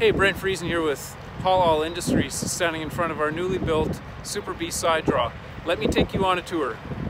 Hey, Brent Friesen here with Paul All Industries, standing in front of our newly built Super B side draw. Let me take you on a tour.